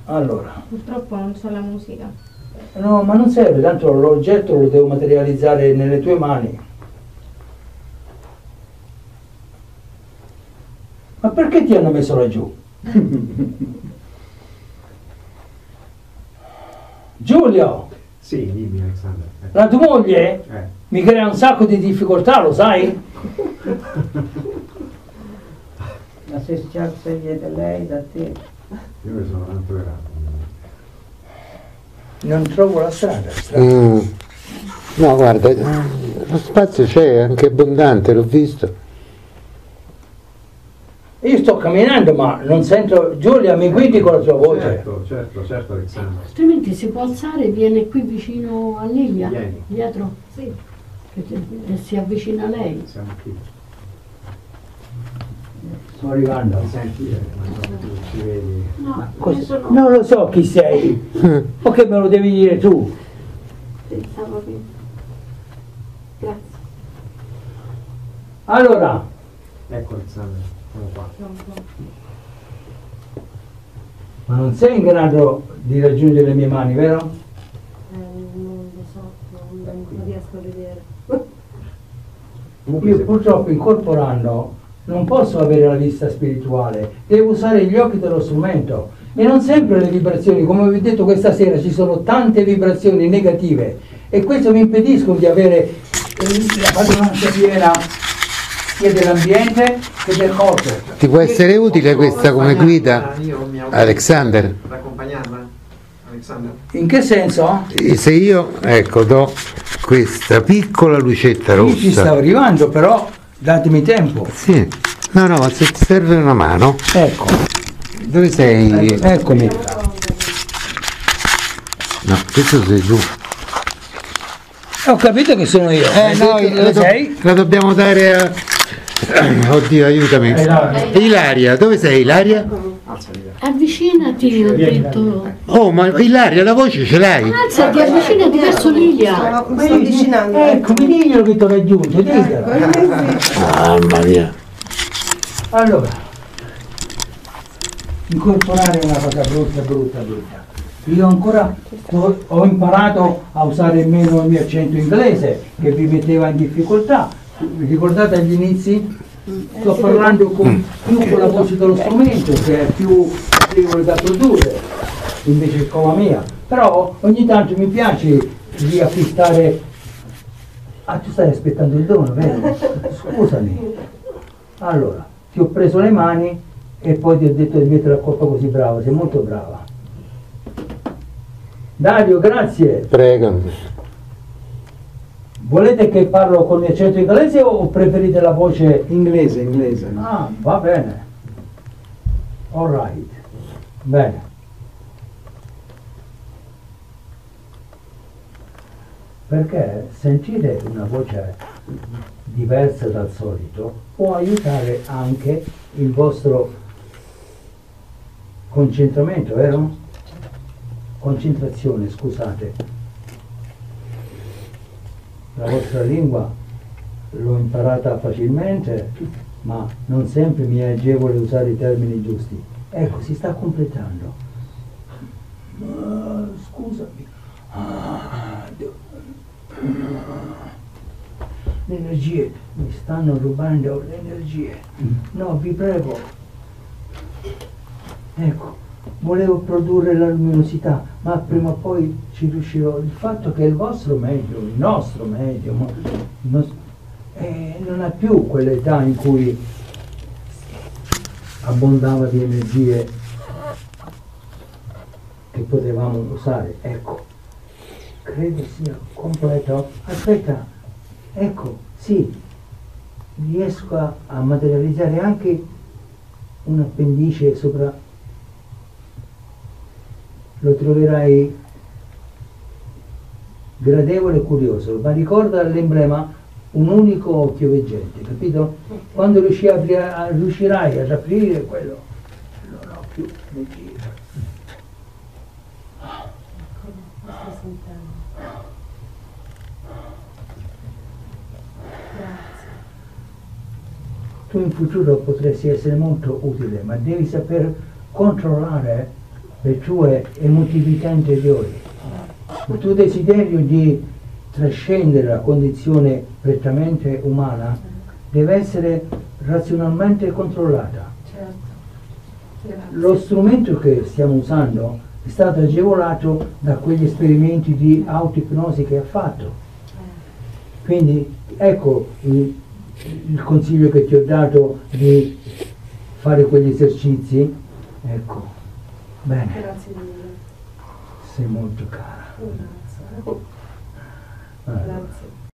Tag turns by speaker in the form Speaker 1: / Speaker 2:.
Speaker 1: Allora.
Speaker 2: Purtroppo non so la musica.
Speaker 1: No, ma non serve, tanto l'oggetto lo devo materializzare nelle tue mani. Ma perché ti hanno messo laggiù? Giulio!
Speaker 3: Sì, dimmi Alexander.
Speaker 1: La tua moglie mi crea un sacco di difficoltà, lo sai?
Speaker 4: Ma se ci scegliete lei da te.
Speaker 3: Io mi sono tanto grato.
Speaker 1: Non trovo la strada.
Speaker 5: No, guarda, lo spazio c'è, anche abbondante, l'ho visto.
Speaker 1: Io sto camminando, ma non sento. Giulia, mi guidi con la tua voce?
Speaker 3: Certo, Alexander.
Speaker 6: Altrimenti si può alzare e viene qui vicino a Lilia,
Speaker 3: Vieni.
Speaker 6: dietro,
Speaker 2: Sì.
Speaker 6: e si avvicina a lei.
Speaker 3: Siamo qui.
Speaker 1: Sto arrivando.
Speaker 3: Mi senti? Ma non ci vedi.
Speaker 6: No,
Speaker 1: Non lo so chi sei. O che me lo devi dire tu?
Speaker 2: Stavo qui. Grazie.
Speaker 1: Allora,
Speaker 3: Ecco Alexander, siamo qua.
Speaker 1: ma non sei in grado di raggiungere le mie mani, vero?
Speaker 2: Non lo so, non riesco a vedere.
Speaker 1: Io purtroppo incorporando non posso avere la vista spirituale, devo usare gli occhi dello strumento e non sempre le vibrazioni, come vi ho detto questa sera, ci sono tante vibrazioni negative e questo mi impediscono di avere la padronanza piena sia dell'ambiente che del corpo.
Speaker 5: Ti può essere utile questa come guida, Alexander?
Speaker 3: Per accompagnarla, Alexander?
Speaker 1: In che senso?
Speaker 5: Se io, ecco, do questa piccola lucetta
Speaker 1: Io ci stavo
Speaker 5: rossa.
Speaker 1: arrivando, però datemi tempo.
Speaker 5: Sì, no, ma se ti serve una mano,
Speaker 1: Ecco,
Speaker 5: dove sei?
Speaker 1: eccomi.
Speaker 5: No, questo sei tu.
Speaker 1: Ho capito che sono io. Hai
Speaker 5: No,
Speaker 1: detto dove sei?
Speaker 5: la dobbiamo dare a... Oddio, aiutami. Ilaria, dove sei Ilaria?
Speaker 6: Avvicinati, ho detto.
Speaker 5: Oh, ma Ilaria, la voce ce l'hai?
Speaker 6: Alzati, avvicinati verso Lilia.
Speaker 4: Mi sto avvicinando.
Speaker 1: Ecco, mi diglielo che ti ho raggiunto, diglielo.
Speaker 5: Mamma mia.
Speaker 1: Allora, incorporare è una cosa brutta. Io ancora ho imparato a usare meno il mio accento inglese che vi metteva in difficoltà. Vi ricordate agli inizi? Sto parlando più con la voce dello strumento che è più facile da produrre invece che con la mia. Però ogni tanto mi piace riacquistare. Ah, tu stai aspettando il dono, vero? Scusami. Allora, ti ho preso le mani e poi ti ho detto di mettere la coppa così brava, sei molto brava. Dario, grazie.
Speaker 5: Prego.
Speaker 1: Volete che parlo con il mio accento inglese o preferite la voce
Speaker 3: Inglese.
Speaker 1: Ah, va bene. All right. Bene. Perché sentire una voce diversa dal solito può aiutare anche il vostro concentramento, vero? Concentrazione, scusate. La vostra lingua l'ho imparata facilmente, ma non sempre mi è agevole usare i termini giusti. Ecco, si sta completando. Scusami. Le energie, mi stanno rubando le energie. No, vi prego. Ecco, volevo produrre la luminosità, ma prima o poi ci riuscirò. Il fatto che il vostro medium, il nostro medium, non ha più quell'età in cui abbondava di energie che potevamo usare. Ecco, credo sia completo. Aspetta, ecco, sì, riesco a materializzare anche un appendice sopra. Lo troverai gradevole e curioso, ma ricorda l'emblema un unico occhio veggente, capito? Quando riuscirai ad aprire quello, non ho più energia. Tu in futuro potresti essere molto utile, ma devi saper controllare le tue emotività interiori, il tuo desiderio di trascendere la condizione prettamente umana deve essere razionalmente controllata.
Speaker 2: Certo. Grazie.
Speaker 1: Lo strumento che stiamo usando è stato agevolato da quegli esperimenti di autoipnosi che ha fatto. Quindi ecco il consiglio che ti ho dato di fare quegli esercizi. Ecco, bene,
Speaker 2: Grazie mille.
Speaker 1: sei molto cara.
Speaker 2: Grazie.
Speaker 1: Allora,
Speaker 2: Grazie.